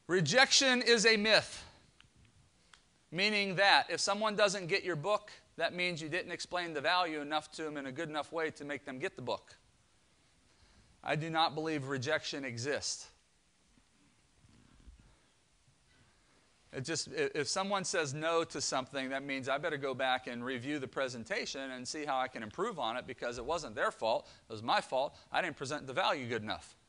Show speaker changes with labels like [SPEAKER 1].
[SPEAKER 1] Rejection is a myth, meaning that if someone doesn't get your book, that means you didn't explain the value enough to them in a good enough way to make them get the book. I do not believe rejection exists. If someone says no to something, that means I better go back and review the presentation and see how I can improve on it, because it wasn't their fault. It was my fault. I didn't present the value good enough.